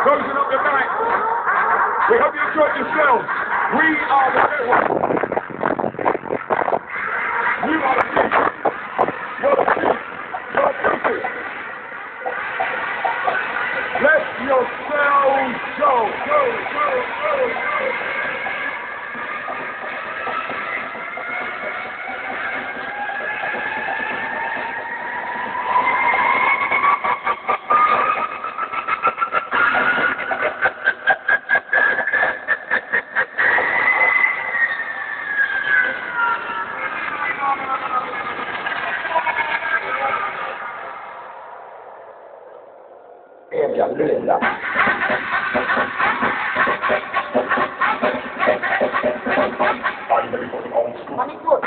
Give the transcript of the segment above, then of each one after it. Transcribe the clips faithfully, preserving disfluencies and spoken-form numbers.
closing up the night. We hope you enjoyed yourselves. We are the network. You are the people. You're the people. You're the people. Let yourselves go. Go, go, go, go. Ella linda. Are you ready for the old school? Money good.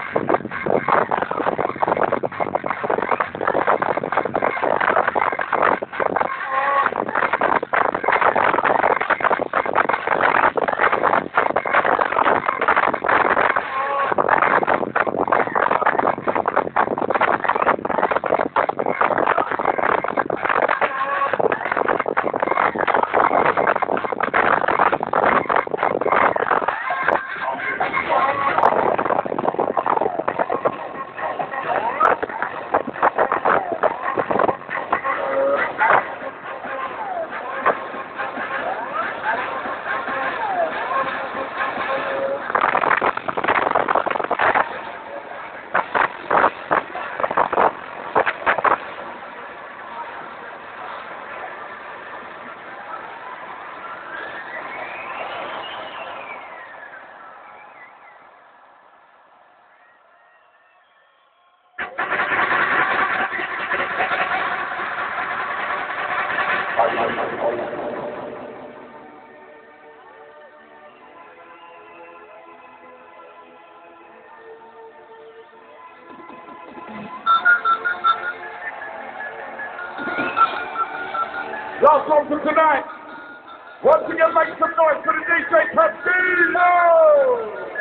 Last song for tonight. Once again, make some noise for the D J Kutski Energy.